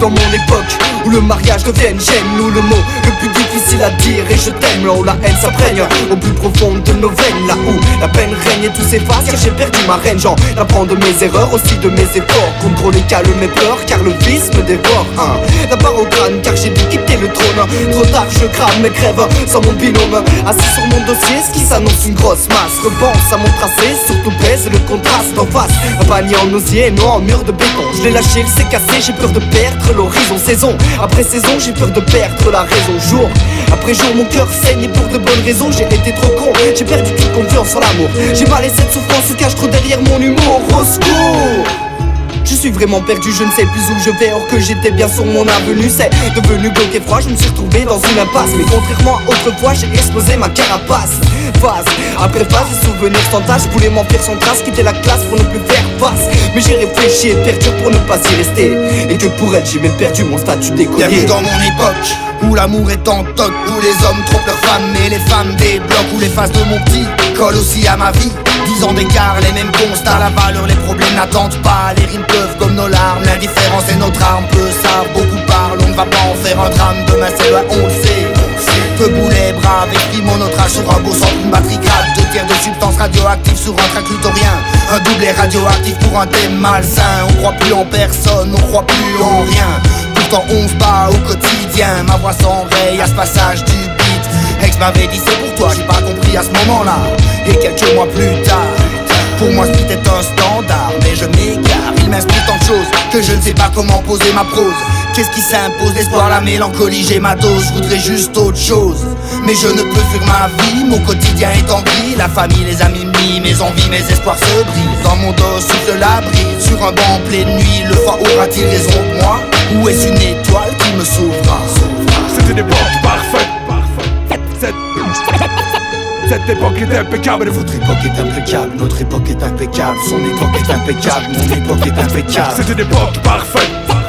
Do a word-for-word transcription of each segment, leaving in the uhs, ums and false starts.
dans mon époque où le mariage devienne gêne, où le mot le plus difficile à dire et je t'aime, là où la haine s'imprègne au plus profond de nos veines, là où la peine règne et tout s'efface car j'ai perdu ma reine. J'en apprends de mes erreurs, aussi de mes efforts, contrôler calme mes peurs car le vice me dévore. Hein. La barre au crâne car j'ai dû quitter le trône, trop tard je crame mes crèves sans mon binôme, assis sur mon dossier, ce qui s'annonce une grosse masse. Repense à mon tracé, surtout pèse le contraste en face, un panier en osier, non en mur de béton. Je l'ai lâché, il s'est cassé, j'ai peur de perdre l'horizon. Saison après saison, j'ai peur de perdre la raison. Jour après jour, mon cœur saigne et pour de bonnes raisons. J'ai été trop con, j'ai perdu toute confiance en l'amour. J'ai mal et cette souffrance se cache trop derrière mon humour. Au secours! Je suis vraiment perdu, je ne sais plus où je vais. Or que j'étais bien sur mon avenue, c'est devenu bloqué froid. Je me suis retrouvé dans une impasse, mais contrairement à autrefois, j'ai explosé ma carapace. Phase après phase, les souvenirs sans tâche. Je voulais m'enfuir sans trace, quitter la classe pour ne plus faire face. Mais j'ai réfléchi et perdu pour ne pas y rester. Et que pour elle, j'ai même perdu mon statut d'écolier. Bienvenue dans mon époque, où l'amour est en toc, où les hommes trompent leurs femmes et les femmes débloquent, où les faces de mon petit collent aussi à ma vie. Dix ans d'écart, les mêmes constats, la valeur, les problèmes n'attendent pas. Les rimes peuvent comme nos larmes, l'indifférence est notre arme. Peu ça, beaucoup parlent, on ne va pas en faire un drame. Demain c'est loin, on le sait, on le sait. Debout les bras, avec mon notre âge sur un beau centre, une batterie grave. Deux tiers de substances radioactives sur un trac glutorien. Un doublet radioactif pour un thème malsain. On croit plus en personne, on croit plus en rien. Pourtant on se bat au quotidien. Ma voix s'enraye à ce passage du beat. Ex m'avait dit c'est pour toi, j'ai pas compris à ce moment-là. Et quelques mois plus tard, pour moi ce beat est un standard. Mais je m'égare, il m'inspire tant de choses que je ne sais pas comment poser ma prose. Qu'est-ce qui s'impose? L'espoir, la mélancolie, j'ai ma dose. Je voudrais juste autre chose, mais je ne peux fuir ma vie. Mon quotidien est en gris, la famille, les amis mis, mes envies, mes espoirs se brisent. Dans mon dos souffle la brise, sur un banc en pleine nuit. Le froid aura-t-il raison de moi? Ou est-ce une étoile qui me sauvera? C'est une époque parfaite. Cette... Cette époque est impeccable. Votre époque est impeccable, notre époque est impeccable. Son époque est impeccable, mon époque est impeccable. C'est une époque parfaite.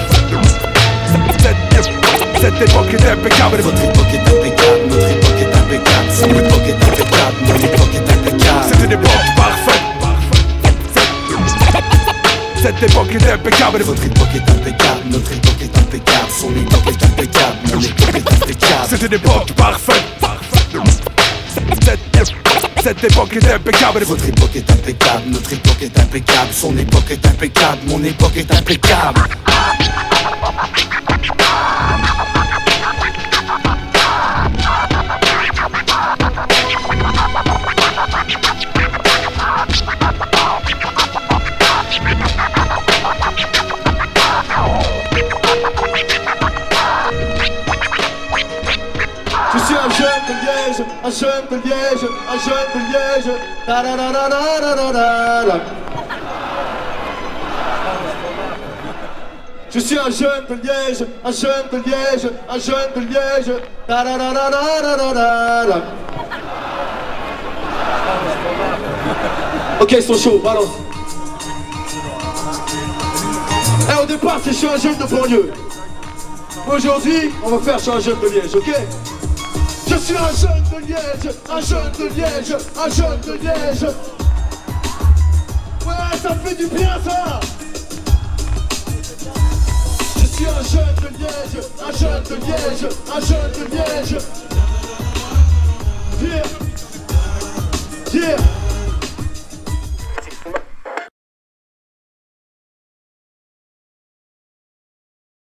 Cette, cette époque est impeccable. Votre époque est impeccable, notre époque est impeccable. Son époque est impeccable, mon époque est impeccable. C'est une époque parfaite. Cette, cette époque est impeccable. Votre époque est impeccable, notre époque est impeccable. Son époque est impeccable, mon époque est impeccable. C'est une époque parfaite. Cette, cette époque est impeccable. Votre époque est impeccable, notre époque est impeccable. Son époque est impeccable, mon époque est impeccable. Je suis un jeune de Liège, un jeune de Liège, un jeune de Liège. Da da da da da da da da. Je suis un jeune de Liège, un jeune de Liège, un jeune de Liège. Da da da da da da da da. Ok, ils sont chauds, balance. Eh, au départ, c'est je suis un jeune de banlieue. Aujourd'hui, on va faire je suis un jeune de Liège, ok? Je suis un jeune de Liège, un jeune de Liège, un jeune de Liège. Ouais, ça fait du bien ça. Je suis un jeune de Liège, un jeune de Liège, un jeune de Liège.